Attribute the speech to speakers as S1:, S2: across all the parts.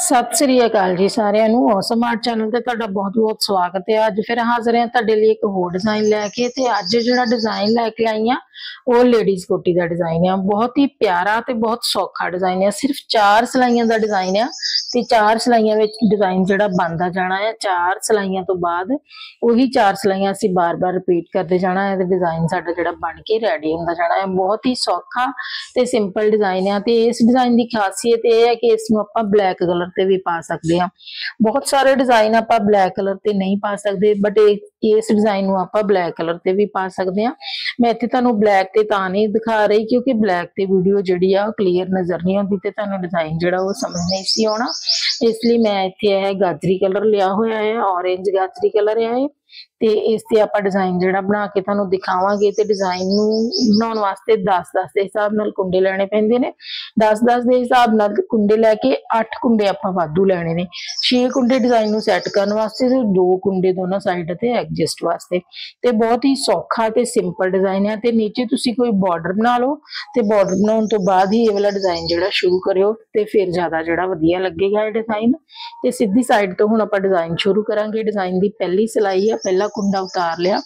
S1: सत श्री अकाल जी सारिਆਂ ਨੂੰ ਔਸਮ ਆਰਟ ਚੈਨਲ ਤੇ ਤੁਹਾਡਾ ਬਹੁਤ-ਬਹੁਤ ਸਵਾਗਤ ਹੈ। ਅੱਜ ਫਿਰ ਹਾਜ਼ਰ ਹਾਂ ਤੁਹਾਡੇ ਲਈ ਇੱਕ ਹੋਰ ਡਿਜ਼ਾਈਨ ਲੈ ਕੇ ਤੇ ਅੱਜ ਜਿਹੜਾ ਡਿਜ਼ਾਈਨ ਲੈ ਕੇ ਆਈ ਆ ਉਹ ਲੇਡੀਜ਼ ਕੋਟੀ ਦਾ ਡਿਜ਼ਾਈਨ ਆ। ਬਹੁਤ ਹੀ ਪਿਆਰਾ ਤੇ ਬਹੁਤ ਸੌਖਾ ਡਿਜ਼ਾਈਨ ਆ। ਸਿਰਫ 4 ਸਲਾਈਆਂ ਦਾ ਡਿਜ਼ਾਈਨ ਆ ਤੇ 4 ਸਲਾਈਆਂ ਵਿੱਚ ਡਿਜ਼ਾਈਨ ਜਿਹੜਾ ਬਣਦਾ ਜਾਣਾ ਹੈ। 4 ਸਲਾਈਆਂ ਤੋਂ ਬਾਅਦ ਉਹੀ 4 ਸਲਾਈਆਂ ਅਸੀਂ ਬਾਰ-ਬਾਰ ਰਿਪੀਟ ਕਰਦੇ ਜਾਣਾ ਹੈ ਤੇ ਡਿਜ਼ਾਈਨ ਸਾਡਾ ਜਿਹੜਾ ਬਣ ਕੇ ਰੈਡੀ ਹੁੰਦਾ ਜਾਣਾ ਹੈ। ਬਹੁਤ ਹੀ ਸੌਖਾ ਤੇ ਸਿੰਪਲ ਡਿਜ਼ਾਈਨ ਆ ਤੇ ਇਸ ਡਿਜ਼ਾਈਨ ਦੀ ਖਾਸੀਅਤ ਇਹ ਹੈ कि इसमें आप ब्लैक कलर ते भी पा सकते हैं। बहुत सारे डिजाइन आप ब्लैक कलर ते नहीं पा सकते बट इस डिजाइन आप ब्लैक कलर ते भी पा सकते हैं। मैं इत्थे तुहानू ब्लैक ते तां नहीं दिखा रही क्योंकि ब्लैक ते वीडियो जिहड़ी आ क्लीयर नजर नहीं आती ते तुहानू डिजाइन जिहड़ा वो समझ नहीं सी आउणा, इसलिए मैं इत्थे यह गाजरी कलर लिया होया है, ऑरेंज गाजरी कलर है ते इस ते आपां डिजाइन जिहड़ा बना के तुहानू दिखावांगे। ते डिजाइन नू बनाउण वास्ते 10-10 दे हिसाब नाल कुंडे लैणे पैंदे ने। 10-10 दे हिसाब नाल कुंडे लैके 8 कुंडे आपां वाधू लैणे ने। 6 कुंडे डिजाइन नू सैट करन वास्ते ते 2 कुंडे दोनों साइड ते एडजस्ट वास्ते। ते बहुत ही सौखा ते सिंपल डिजाइन है। ते नीचे तुसी कोई बॉर्डर बना लो ते बॉर्डर बनाउण तो बाद ही ये वाला डिजाइन जिहड़ा शुरू करियो ते फिर ज्यादा जिहड़ा वधिया लगेगा ये डिजाइन। ते सीधी साइड तो हुण आपां डिजाइन शुरू करांगे। डिजाइन दी पहली सिलाई है, पहला कुंडा उतार लिया,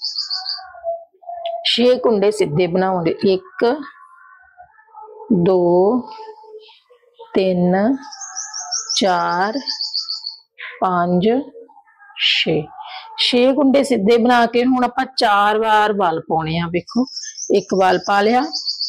S1: 6 कुंडे सीधे बनाओगे, 1 2 3 4 5 6 6 कुंडे सीधे बना के हुण आपां 4 बार वाल पाउणे आ। देखो एक वाल पा लिया,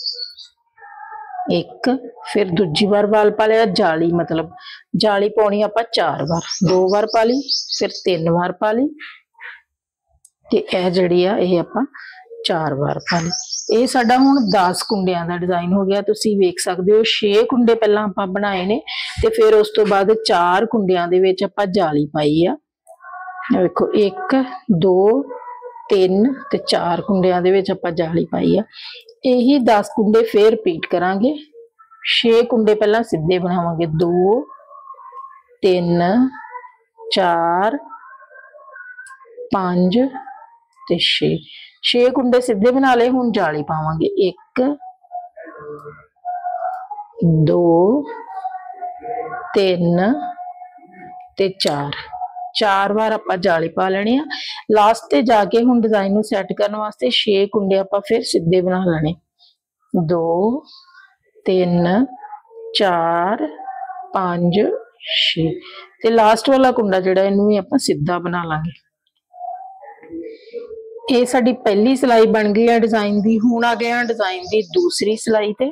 S1: एक फिर दूजी बार वाल पा लिया, जाली मतलब जाली पाउणी आपां 4 बार, 2 बार पा ली, फिर 3 बार पा ली ते यह जिहड़ी आ ये आपां 4 बार पा ली। ये साडा हुण 10 कुंडियां दा डिजाइन हो गया। तुसीं वेख सकदे हो 6 कुंडे पहलां आपां बनाए ने ते फिर उस तो बाद 4 कुंडियां दे विच आपां जाली पाई आ। देखो 1 2 3 ते 4 कुंडियां दे विच आपां जाली पाई आ। यही 10 कुंडे फिर रिपीट करांगे। 6 कुंडे पहलां सीधे बनावांगे, 2 3 4 5 ते 6 कुंडे सीधे बना ले। हुण जाली पावांगे, 1 2 3 ते 4 बार आपां जाली पा लेनी आ। लास्ट ते जाके हुण डिजाइन नूं सैट करन वास्ते 6 कुंडे आपां फिर सीधे बना लेने, 2 3 4 5 6 ते लास्ट वाला कुंडा जिहड़ा इहनूं भी आपां सीधा बना लांगे। ये साडी पहली सिलाई बन गई है डिजाइन दी। हुण आ गया डिजाइन दी दूसरी सिलाई ते।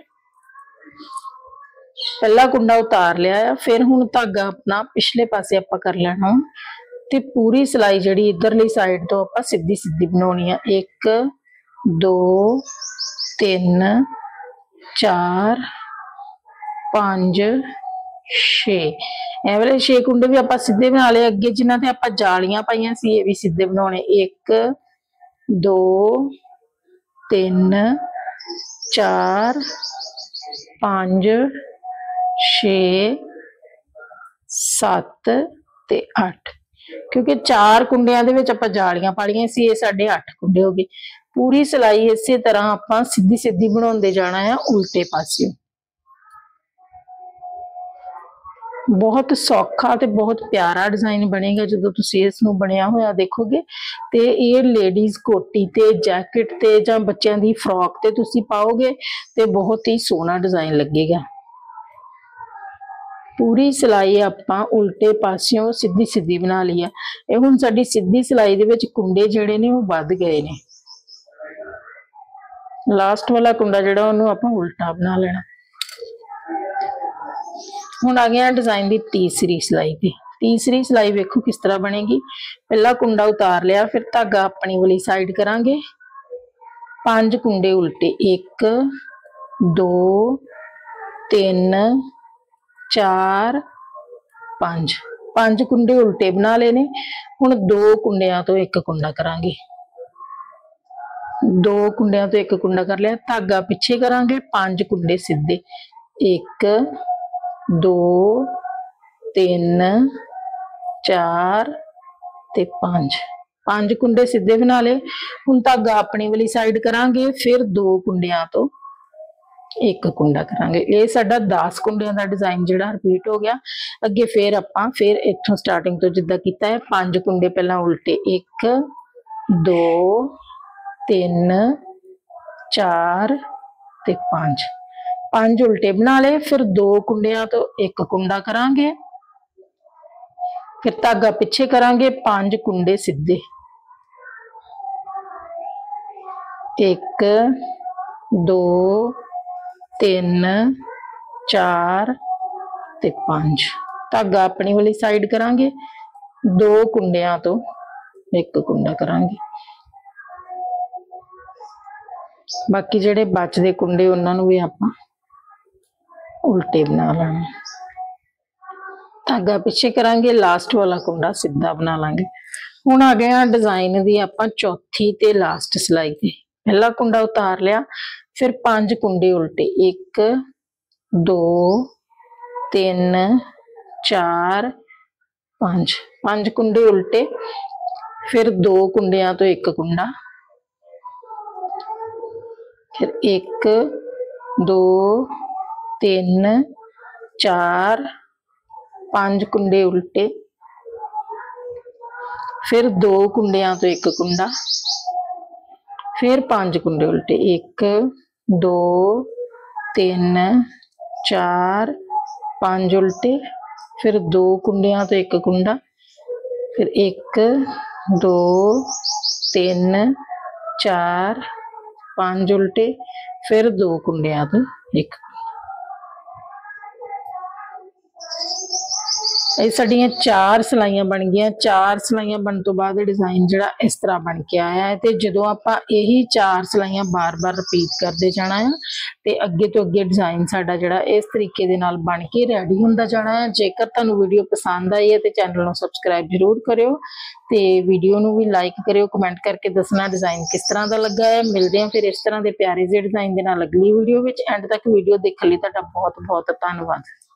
S1: पहला कुंडा उतार लिया है, फिर हुण धागा अपना पिछले पासे आपां कर लेना ते पूरी सिलाई जिहड़ी इधरली साइड तो आपां सीधी सीधी बनाउणी है। 1 2 3 4 5 6 ਇਹ वाले 6 कुंडे भी आपां सीधे बना ले। अगे जिन्हां ते आपां जालियां पाईयां सी ये भी सीधे बनाउणे, 1 2 3 4 5 6 7 ते 8 क्योंकि 4 कुंडियां दे विच आपां जालियां पालियां सी, ये साडे 8 कुंडे हो गए। पूरी सिलाई इसे तरह आपां सीधी सीधी बनाउंदे जाना है उल्टे पासे। बहुत सौखा ते बहुत प्यारा डिजाइन बनेगा जो तुसीं इस नूं बनिया होया देखोगे। ते ये लेडीज कोटी ते जैकेट ते जां बच्चों की फ्रॉक ते तुसीं पाओगे ते बहुत ही सोहना डिजाइन लगेगा। पूरी सिलाई आपां उल्टे पासियों सीधी सीधी बना ली है। ये हुण साडी सीधी सिलाई दे विच कुंडे जिहड़े ने वो वध गए ने। लास्ट वाला कुंडा जिहड़ा उहनूं आपां उल्टा बना लेना। हुण आ गया डिजाइन की तीसरी सिलाई पे। तीसरी सिलाई वेखो किस तरह बनेगी। पहला कुंडा उतार लिया, फिर धागा अपनी वाली साइड करांगे, 5 कुंडे उल्टे, 1 2 3 4 5 5 कुंडे उल्टे बना लेने। हुण 2 कुंडियां तो एक कुंडा करांगे, 2 कुंडियां तो एक कुंडा कर लिया, धागा पिछे करांगे, 5 कुंडे सीधे, 1 2 3 4 ते 5 कुंडे सीधे बना ले। हुण धागा अपनी वाली साइड करांगे, फिर 2 कुंडियां तो एक कुंडा करांगे। ये साडा 10 कुंडियां दा डिजाइन जिहड़ा रिपीट हो गया। अगे फिर आपां फिर इत्थों स्टार्टिंग तो जिद्दां कीता है 5 कुंडे पहला उल्टे 1 2 3 4 ते 5 5 उल्टे बना ले। फिर 2 कुंडियां तो एक कुंडा करांगे, फिर धागा पिछे करांगे, 5 कुंडे सीधे 1 2 3 4 ते 5 धागा अपनी वाली साइड करांगे, 2 कुंडियां तो एक कुंडा करांगे। बाकी जिहड़े बचदे कुंडे उन्हां नूं भी आपां उल्टे बना लांगे, धागा पिछे करांगे, लास्ट वाला कुंडा सीधा बना लांगे। हुण आ गया डिजाइन दी आपां चौथी ते लास्ट सिलाई ते। पहला कुंडा उतार लिया, फिर 5 कुंडे उल्टे 1 2 3 4 5 5 कुंडे उल्टे, फिर 2 कुंडियां तो एक कुंडा, फिर 1 2 3 4 5 कुंडे उल्टे, फिर 2 कुंडियां तो एक कुंडा, फिर 5 कुंडे उल्टे 1 2 3 4 5 उल्टे, फिर 2 कुंडियां तो एक कुंडा, फिर 1 2 3 4 5 उल्टे, फिर 2 कुंडियां तो एक। ये साडियां 4 सिलाइयां बन गई। 4 सिलाइयां बनने तो बाद डिजाइन जिहड़ा इस तरह बन के आया है। तो जो आपां यही 4 सिलाइयां बार बार रिपीट करते जाना है तो अगे तो अगे डिजाइन साडा जिहड़ा इस तरीके दे नाल बन के रेडी हुंदा जाना है। जेकर तुहानूं वीडियो पसंद आई है तो चैनल नूं सबसक्राइब जरूर करियो, तो वीडियो नूं भी लाइक करियो, कमेंट करके दसना डिजाइन किस तरह का लगा है। मिलते हैं फिर इस तरह के प्यारे जे डिजाइन के नाल अगली वीडियो में। एंड तक वीडियो देखने लई तुहाडा बहुत बहुत धन्नवाद।